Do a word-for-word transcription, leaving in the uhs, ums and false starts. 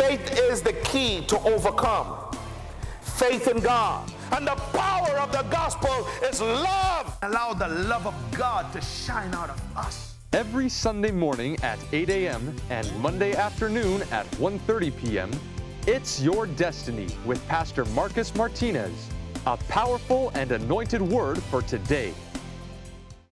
Faith is the key to overcome. Faith in God. And the power of the gospel is love. Allow the love of God to shine out of us. Every Sunday morning at eight A M and Monday afternoon at one thirty P M, It's Your Destiny with Pastor Marcus Martinez. A powerful and anointed word for today.